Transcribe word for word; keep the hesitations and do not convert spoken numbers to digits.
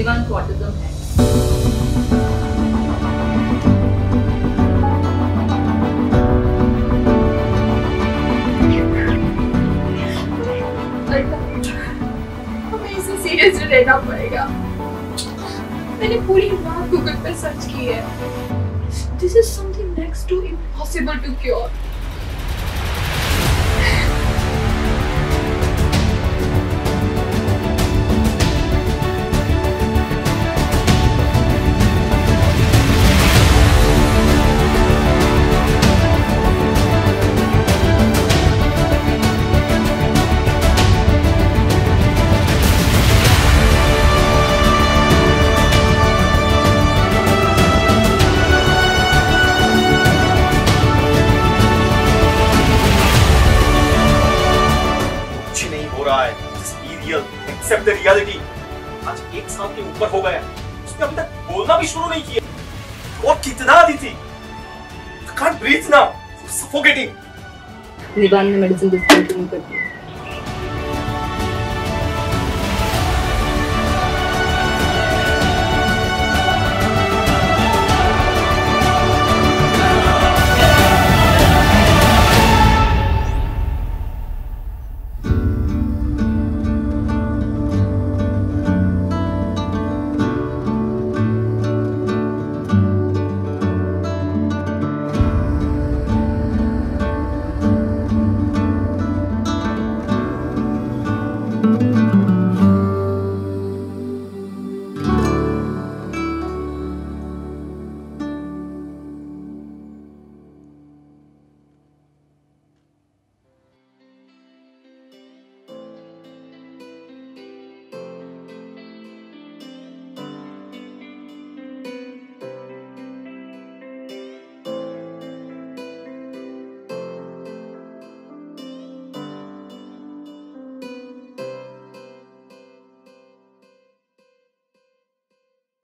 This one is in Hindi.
निवान को ऑटिज्म है। हमें इसे सीरियसली लेना पड़ेगा। मैंने पूरी रात गूगल पे सर्च की है। This is something next to impossible to cure. Accept the reality. आज एक साल के ऊपर हो गया, उसने अभी तक बोलना भी शुरू नहीं किया। और कितना Aditi? I can't breathe now. I'm suffocating. निवान ने मेडिसिन डिस्कंटिन्यू कर दी।